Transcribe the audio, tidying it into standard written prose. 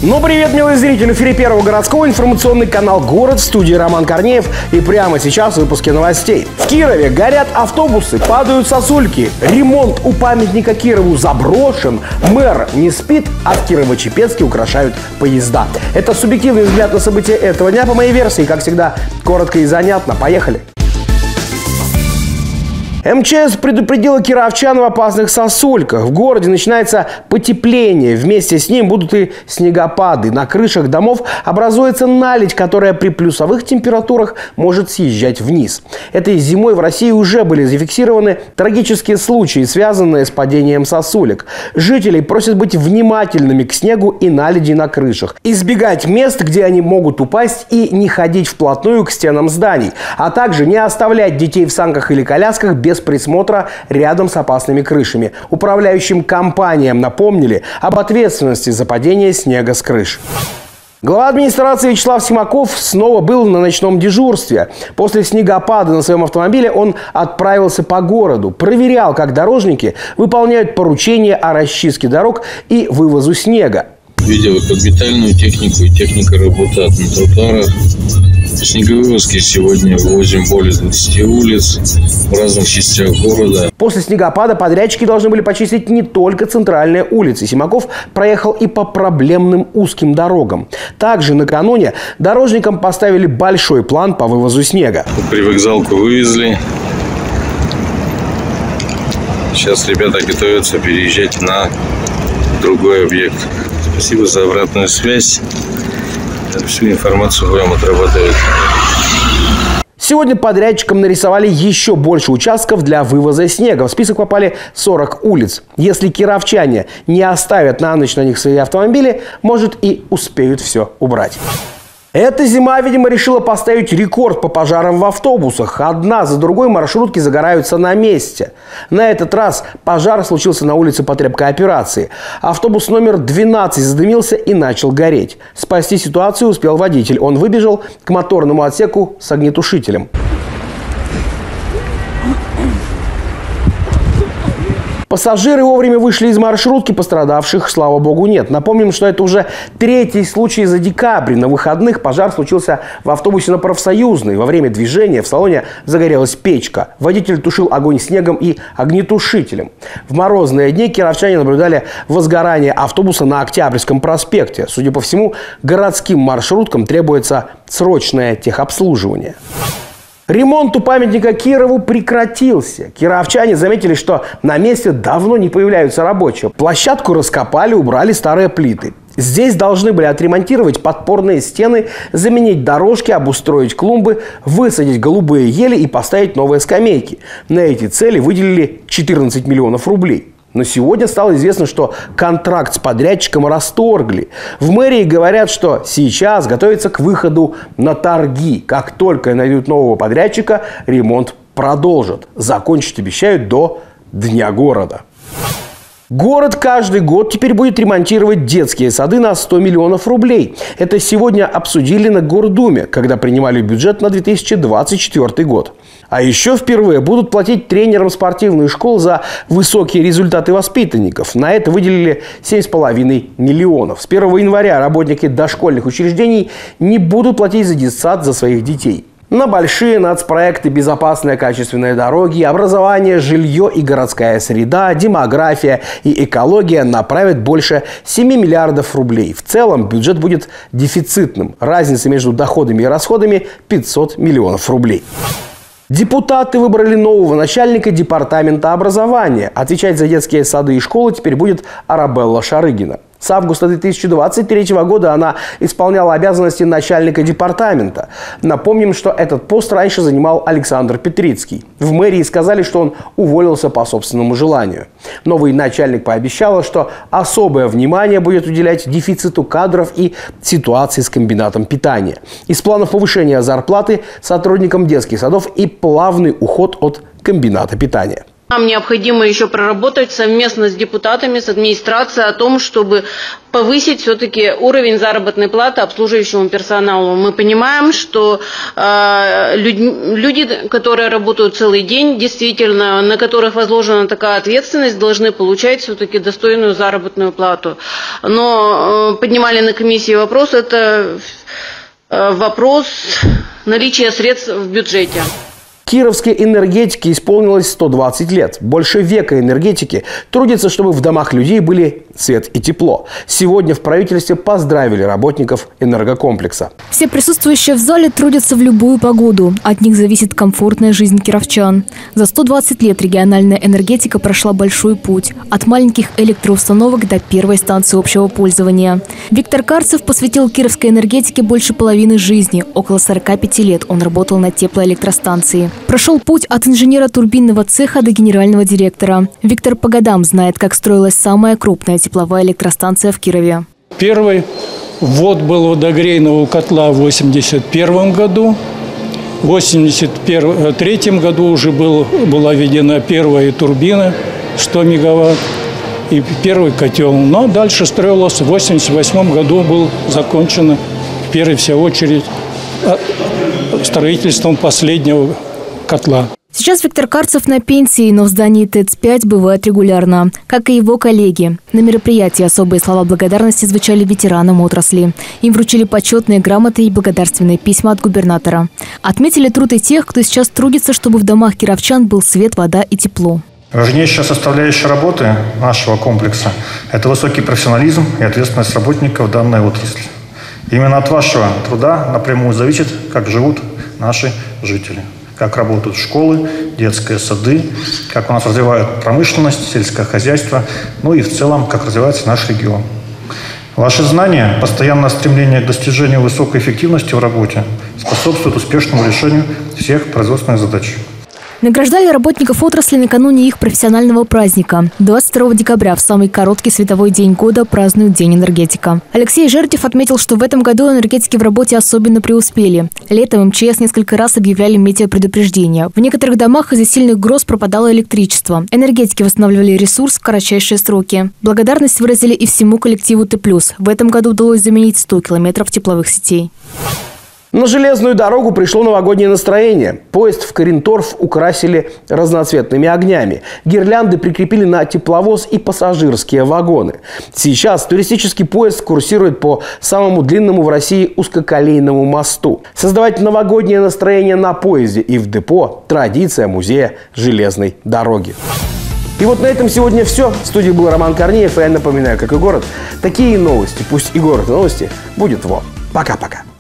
Ну, привет, милые зрители! В эфире Первого городского информационный канал «Город», в студии Роман Корнеев. И прямо сейчас в выпуске новостей. В Кирове горят автобусы, падают сосульки. Ремонт у памятника Кирову заброшен. Мэр не спит, а в Кирово-Чепецке украшают поезда. Это субъективный взгляд на события этого дня по моей версии. Как всегда, коротко и занятно. Поехали! МЧС предупредила кировчан в опасных сосульках. В городе начинается потепление. Вместе с ним будут и снегопады. На крышах домов образуется наледь, которая при плюсовых температурах может съезжать вниз. Этой зимой в России уже были зафиксированы трагические случаи, связанные с падением сосулек. Жителей просят быть внимательными к снегу и наледи на крышах. Избегать мест, где они могут упасть, и не ходить вплотную к стенам зданий. А также не оставлять детей в санках или колясках без присмотра рядом с опасными крышами. Управляющим компаниям напомнили об ответственности за падение снега с крыш. Глава администрации Вячеслав Симаков снова был на ночном дежурстве. После снегопада на своем автомобиле он отправился по городу, проверял, как дорожники выполняют поручения о расчистке дорог и вывозу снега. Видел подметальную технику и техника работает на тротуарах. Снеговывозки сегодня вывозим более 20 улиц в разных частях города. После снегопада подрядчики должны были почистить не только центральные улицы. Симаков проехал и по проблемным узким дорогам. Также накануне дорожникам поставили большой план по вывозу снега. Привокзалку вывезли. Сейчас ребята готовятся переезжать на другой объект. Спасибо за обратную связь. Всю информацию вам отрабатывают. Сегодня подрядчикам нарисовали еще больше участков для вывоза снега. В список попали 40 улиц. Если кировчане не оставят на ночь на них свои автомобили, может, и успеют все убрать. Эта зима, видимо, решила поставить рекорд по пожарам в автобусах. Одна за другой маршрутки загораются на месте. На этот раз пожар случился на улице Потребкооперации. Автобус номер 12 задымился и начал гореть. Спасти ситуацию успел водитель. Он выбежал к моторному отсеку с огнетушителем. Пассажиры вовремя вышли из маршрутки, пострадавших, слава богу, нет. Напомним, что это уже третий случай за декабрь. На выходных пожар случился в автобусе на Профсоюзной. Во время движения в салоне загорелась печка. Водитель тушил огонь снегом и огнетушителем. В морозные дни кировчане наблюдали возгорание автобуса на Октябрьском проспекте. Судя по всему, городским маршруткам требуется срочное техобслуживание. Ремонт у памятника Кирову прекратился. Кировчане заметили, что на месте давно не появляются рабочие. Площадку раскопали, убрали старые плиты. Здесь должны были отремонтировать подпорные стены, заменить дорожки, обустроить клумбы, высадить голубые ели и поставить новые скамейки. На эти цели выделили 14 миллионов рублей. Но сегодня стало известно, что контракт с подрядчиком расторгли. В мэрии говорят, что сейчас готовится к выходу на торги. Как только найдут нового подрядчика, ремонт продолжат. Закончить обещают до Дня города. Город каждый год теперь будет ремонтировать детские сады на 100 миллионов рублей. Это сегодня обсудили на Гордуме, когда принимали бюджет на 2024 год. А еще впервые будут платить тренерам спортивных школ за высокие результаты воспитанников. На это выделили 7,5 миллионов. С 1 января работники дошкольных учреждений не будут платить за детсад за своих детей. На большие нацпроекты «Безопасные качественные дороги», «Образование, жилье и городская среда», «Демография» и «Экология» направят больше 7 миллиардов рублей. В целом бюджет будет дефицитным. Разница между доходами и расходами – 500 миллионов рублей. Депутаты выбрали нового начальника департамента образования. Отвечать за детские сады и школы теперь будет Арабелла Шарыгина. С августа 2023 года она исполняла обязанности начальника департамента. Напомним, что этот пост раньше занимал Александр Петрицкий. В мэрии сказали, что он уволился по собственному желанию. Новый начальник пообещал, что особое внимание будет уделять дефициту кадров и ситуации с комбинатом питания. Из планов повышения зарплаты сотрудникам детских садов и плавный уход от комбината питания. Нам необходимо еще проработать совместно с депутатами, с администрацией о том, чтобы повысить все-таки уровень заработной платы обслуживающему персоналу. Мы понимаем, что люди, которые работают целый день, действительно, на которых возложена такая ответственность, должны получать все-таки достойную заработную плату. Но поднимали на комиссии вопрос, это вопрос наличия средств в бюджете. Кировской энергетике исполнилось 120 лет. Больше века энергетики трудится, чтобы в домах людей были свет и тепло. Сегодня в правительстве поздравили работников энергокомплекса. Все присутствующие в зале трудятся в любую погоду. От них зависит комфортная жизнь кировчан. За 120 лет региональная энергетика прошла большой путь. От маленьких электроустановок до первой станции общего пользования. Виктор Карцев посвятил кировской энергетике больше половины жизни. Около 45 лет он работал на теплоэлектростанции. Прошел путь от инженера турбинного цеха до генерального директора. Виктор по годам знает, как строилась самая крупная тепловая электростанция в Кирове. Первый ввод был водогрейного котла в 1981 году. В 1983 году уже была введена первая турбина 100 мегаватт и первый котел. Но дальше строилось в 1988 году, был закончено в первую очередь строительством последнего котла. Сейчас Виктор Карцев на пенсии, но в здании ТЭЦ-5 бывает регулярно, как и его коллеги. На мероприятии особые слова благодарности звучали ветеранам отрасли. Им вручили почетные грамоты и благодарственные письма от губернатора. Отметили труд и тех, кто сейчас трудится, чтобы в домах кировчан был свет, вода и тепло. Важнейшая составляющая работы нашего комплекса – это высокий профессионализм и ответственность работников данной отрасли. Именно от вашего труда напрямую зависит, как живут наши жители. Как работают школы, детские сады, как у нас развивают промышленность, сельское хозяйство, ну и в целом, как развивается наш регион. Ваши знания, постоянное стремление к достижению высокой эффективности в работе способствуют успешному решению всех производственных задач. Награждали работников отрасли накануне их профессионального праздника. 22 декабря, в самый короткий световой день года, празднуют День энергетика. Алексей Жердев отметил, что в этом году энергетики в работе особенно преуспели. Летом МЧС несколько раз объявляли метеопредупреждения. В некоторых домах из-за сильных гроз пропадало электричество. Энергетики восстанавливали ресурс в кратчайшие сроки. Благодарность выразили и всему коллективу Т+. В этом году удалось заменить 100 километров тепловых сетей. На железную дорогу пришло новогоднее настроение. Поезд в Каринторф украсили разноцветными огнями. Гирлянды прикрепили на тепловоз и пассажирские вагоны. Сейчас туристический поезд курсирует по самому длинному в России узкоколейному мосту. Создавать новогоднее настроение на поезде и в депо – традиция музея железной дороги. И вот на этом сегодня все. В студии был Роман Корнеев. И я напоминаю, как и город, такие новости, пусть и город, и новости будет ВО. Пока-пока.